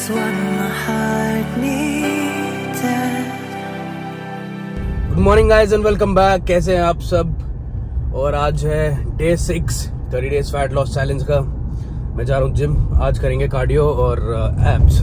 what my heart needed. Good morning guys and welcome back. कैसे हैं आप सब? और आज है day 6 30 days fat loss challenge का। मैं जा रहा हूँ जिम। आज करेंगे कार्डियो और abs.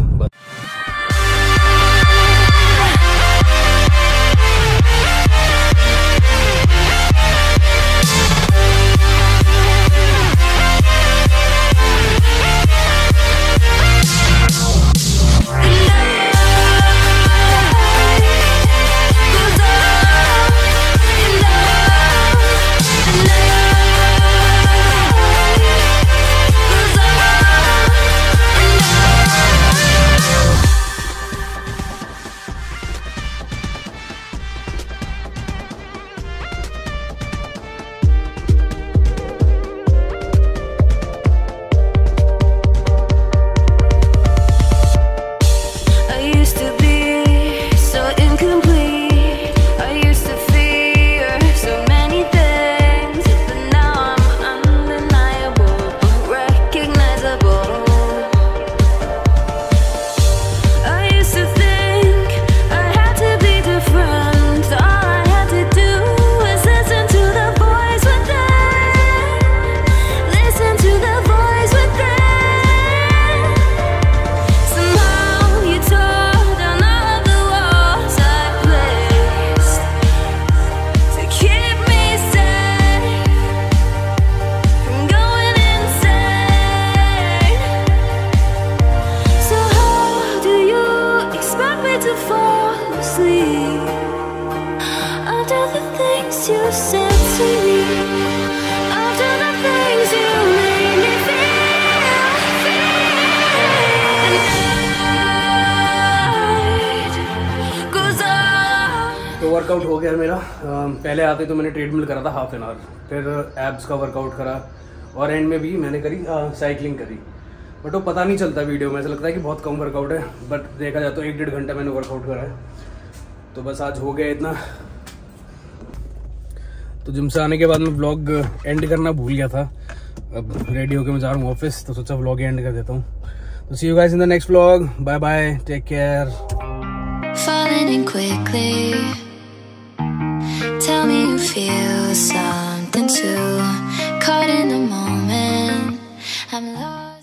You said to me, after the things you made me feel, goes on. तो वर्कआउट हो गया मेरा। पहले आते तो मैंने ट्रेडमिल करा था हाफ एन आवर, फिर एब्स का वर्कआउट करा और एंड में भी मैंने करी साइकिलिंग करी। बट वो पता नहीं चलता वीडियो में, ऐसा लगता है कि बहुत कम वर्कआउट है, बट देखा जाए तो 1-1.5 घंटा मैंने वर्कआउट करा है। तो बस आज हो गया इतना। तो जिम से आने के बाद मैं व्लॉग एंड करना भूल गया था। अब रेडी होकर मैं जा रहा हूँ ऑफिस, तो सोचा व्लॉग एंड कर देता हूँ। तो see you guys in the next vlog. Bye bye, take care. Falling in quickly. Tell me you feel something too. Caught in the moment. I'm lost.